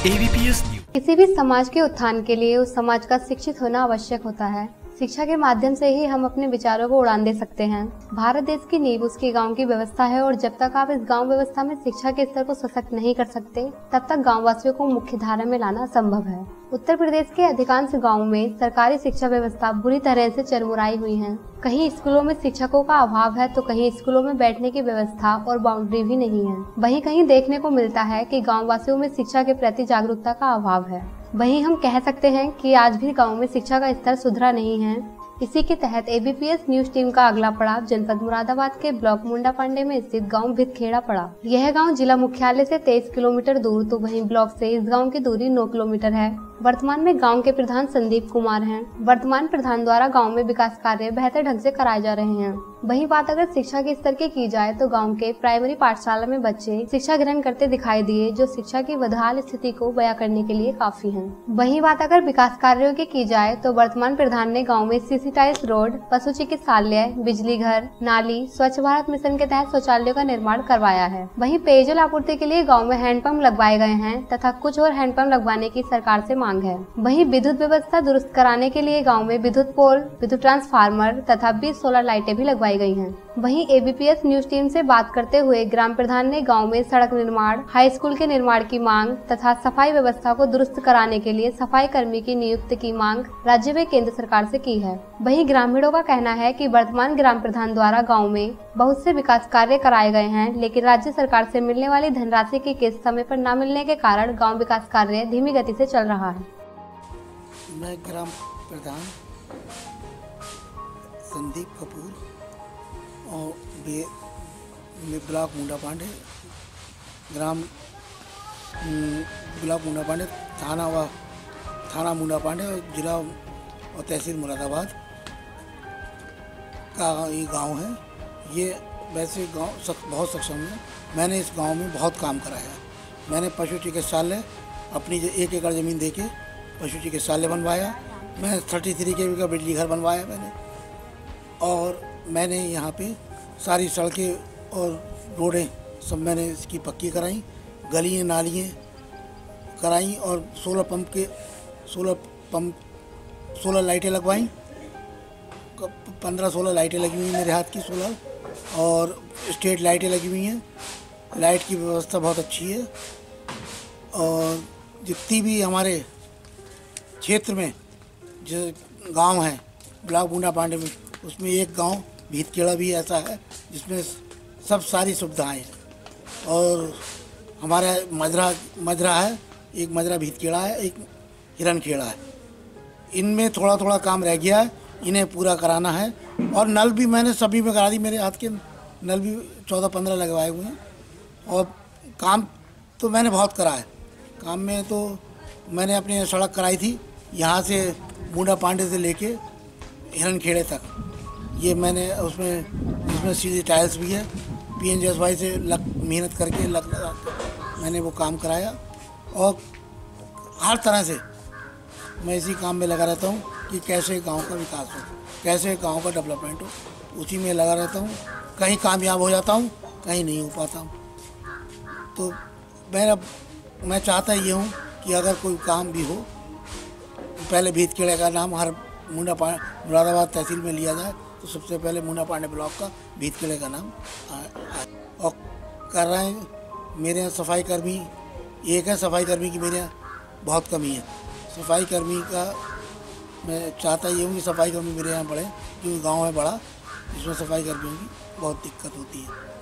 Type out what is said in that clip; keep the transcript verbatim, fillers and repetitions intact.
ए B P S news. किसी भी समाज के उत्थान के लिए उस समाज का शिक्षित होना आवश्यक होता है। शिक्षा के माध्यम से ही हम अपने विचारों को उड़ान दे सकते हैं। भारत देश की नींव उसके गांव की व्यवस्था है और जब तक आप इस गांव व्यवस्था में शिक्षा के स्तर को सशक्त नहीं कर सकते, तब तक गाँव वासियों को मुख्य धारा में लाना असंभव है। उत्तर प्रदेश के अधिकांश गाँवों में सरकारी शिक्षा व्यवस्था बुरी तरह से चरमुराई हुई है। कहीं स्कूलों में शिक्षकों का अभाव है तो कहीं स्कूलों में बैठने की व्यवस्था और बाउंड्री भी नहीं है। वहीं कहीं देखने को मिलता है कि गाँव वासियों में शिक्षा के प्रति जागरूकता का अभाव है। वहीं हम कह सकते हैं कि आज भी गाँव में शिक्षा का स्तर सुधरा नहीं है। इसी के तहत A B P S news team का अगला पड़ाव जनपद मुरादाबाद के ब्लॉक मुंडा पांडे में स्थित गांव भितखेड़ा पड़ा। यह गांव जिला मुख्यालय से तेईस किलोमीटर दूर तो वहीं ब्लॉक से इस गांव की दूरी नौ किलोमीटर है। वर्तमान में गांव के प्रधान संदीप कुमार हैं। वर्तमान प्रधान द्वारा गांव में विकास कार्य बेहतर ढंग से कराए जा रहे हैं। वही बात अगर शिक्षा के स्तर की की जाए तो गांव के प्राइमरी पाठशाला में बच्चे शिक्षा ग्रहण करते दिखाई दिए, जो शिक्षा की बदहाल स्थिति को बयां करने के लिए काफी हैं। वही बात अगर विकास कार्यों की की जाए तो वर्तमान प्रधान ने गाँव में सीसी टाइल्स रोड, पशु चिकित्सालय, बिजली घर, नाली, स्वच्छ भारत मिशन के तहत शौचालयों का निर्माण करवाया है। वहीं पेयजल आपूर्ति के लिए गाँव में हैंडपंप लगवाए गए हैं तथा कुछ और हैंडपंप लगवाने की सरकार से मांग है। वहीं विद्युत व्यवस्था दुरुस्त कराने के लिए गांव में विद्युत पोल, विद्युत ट्रांसफार्मर तथा बीस सोलर लाइटें भी लगवाई गई हैं। वहीं A B P S news team से बात करते हुए ग्राम प्रधान ने गांव में सड़क निर्माण, हाई स्कूल के निर्माण की मांग तथा सफाई व्यवस्था को दुरुस्त कराने के लिए सफाई कर्मी की नियुक्ति की मांग राज्य व केंद्र सरकार से की है। वहीं ग्रामीणों का कहना है कि वर्तमान ग्राम प्रधान द्वारा गाँव में बहुत से विकास कार्य कराए गए हैं, लेकिन राज्य सरकार से मिलने वाली धनराशि की किस्त समय पर न मिलने के कारण गाँव विकास कार्य धीमी गति से चल रहा है। मैं ग्राम प्रधान संदीप कपूर और ब्लॉक मुंडा पांडे, ग्राम ब्लॉक मुंडा पांडे, थाना व थाना मुंडा पांडे और जिला और तहसील मुरादाबाद का ये गांव है। ये वैसे गांव सक, बहुत सक्षम है। मैंने इस गांव में बहुत काम कराया। मैंने पशु चिकित्सालय अपनी एक एकड़ ज़मीन देके पशु चिकित्सालय बनवाया। मैं थर्टी थ्री के का बिजली घर बनवाया मैंने, और मैंने यहाँ पे सारी सड़कें और रोडें सब मैंने इसकी पक्की कराई, गलियाँ नालियाँ कराई और सोलर पंप के सोलर पंप सोलर लाइटें लगवाई। पंद्रह सोलर लाइटें लगी हुई हैं मेरे हाथ की सोलर, और स्ट्रीट लाइटें लगी हुई हैं। लाइट की व्यवस्था बहुत अच्छी है। और जितनी भी हमारे क्षेत्र में जो गांव है ब्लॉक मुंडा पांडे में, उसमें एक गांव भीतखेड़ा भी ऐसा है जिसमें सब सारी सुविधाएं हैं। और हमारा मजरा मजरा है, एक मजरा भीतखेड़ा है, एक हिरणखेड़ा है। इनमें थोड़ा थोड़ा काम रह गया है, इन्हें पूरा कराना है। और नल भी मैंने सभी में करा दी। मेरे हाथ के नल भी चौदह पंद्रह लगवाए हुए हैं। और काम तो मैंने बहुत करा है। काम में तो मैंने अपनी सड़क कराई थी, यहाँ से मुंडा पांडे से लेके हिरणखेड़े तक। ये मैंने उसमें उसमें सीधी टाइल्स भी है। P N G S Y से लग मेहनत करके लग लगा मैंने वो काम कराया। और हर तरह से मैं इसी काम में लगा रहता हूँ कि कैसे गांव का विकास हो, कैसे गांव का डेवलपमेंट हो। उसी में लगा रहता हूँ। कहीं कामयाब हो जाता हूँ, कहीं नहीं हो पाता हूँ। तो मेरा मैं चाहता ये हूँ कि अगर कोई काम भी हो, पहले भीतखेड़े का नाम हर मुंडा पांडे मुरादाबाद तहसील में लिया जाए, तो सबसे पहले मुंडा पांडे ब्लॉक का भीतखेड़े का नाम आए। और कर रहे हैं। मेरे यहाँ सफाई कर्मी एक है, सफाई कर्मी की मेरे यहाँ बहुत कमी है। सफाई कर्मी का मैं चाहता ये हूँ कि सफाई कर्मी मेरे यहाँ बढ़े, क्योंकि गाँव है बड़ा, इसमें सफाई कर्मियों की बहुत दिक्कत होती है।